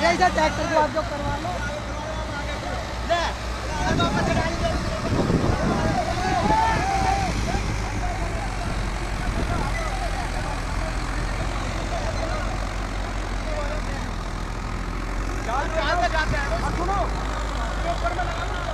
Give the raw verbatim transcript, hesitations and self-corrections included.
इधर ट्रैक्टर को आप जो करवा लो। सुनो ऊपर में लगा